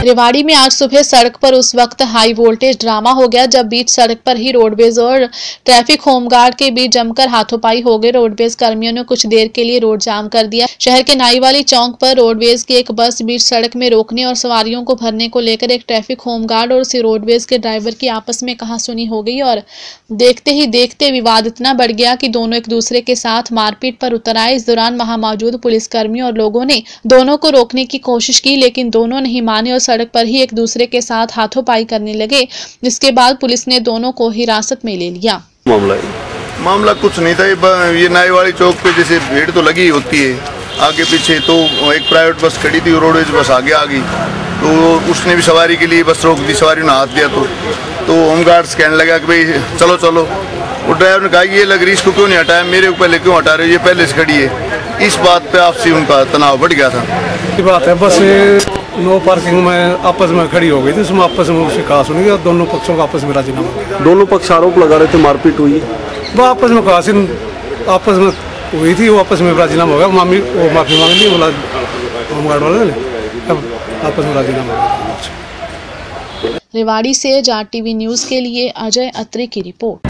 रेवाड़ी में आज सुबह सड़क पर उस वक्त हाई वोल्टेज ड्रामा हो गया जब बीच सड़क पर ही रोडवेज और ट्रैफिक होमगार्ड के बीच जमकर हाथोपाई हो गई। रोडवेज कर्मियों ने कुछ देर के लिए रोड जाम कर दिया। शहर के नाईवाली चौक पर रोडवेज की एक बस बीच सड़क में रोकने और सवारियों को भरने को लेकर एक ट्रैफिक होमगार्ड और उसी रोडवेज के ड्राइवर की आपस में कहासुनी हो गई और देखते ही देखते विवाद इतना बढ़ गया कि दोनों एक दूसरे के साथ मारपीट पर उतर आए। इस दौरान वहां मौजूद पुलिसकर्मियों और लोगों ने दोनों को रोकने की कोशिश की, लेकिन दोनों नहीं माने और सड़क पर ही एक दूसरे के साथ हाथोपाई करने लगे, जिसके बाद पुलिस ने दोनों को हिरासत में ले लिया। मामला कुछ नहीं था, ये नाईवाली चौक पे जैसे भीड़ तो लगी होती है आगे पीछे, तो एक प्राइवेट बस खड़ी थी, रोडवेज बस आगे आ गई, तो उसने भी सवारी के लिए बस रोक दी, सवारी ने हाथ दिया तो होमगार्ड्स कहने लगा कि भाई चलो चलो। वो ड्राइवर ने कहा ये लग रही इसको क्यों नहीं हटाया, मेरे ऊपर पहले क्यों हटा रहे हो, ये पहले से खड़ी है। इस बात पे आपसी उनका तनाव बढ़ गया था। ये बात है, बस नो पार्किंग में आपस में खड़ी हो गई थी, उसमें आपस में शिकायत सुनी और दोनों पक्षों का आपस में राजीनामा। दोनों पक्ष आरोप लगा रहे थे मारपीट हुई, वो आपस में कहासुनी आपस में हुई थी, वो आपस में राजीनामा हो गया। वो माफी मांग ली बोला होमगार्ड वाले ने, तब आपस में राजीनामा हो गया। रेवाड़ी से जाट टीवी न्यूज के लिए अजय अत्री की रिपोर्ट।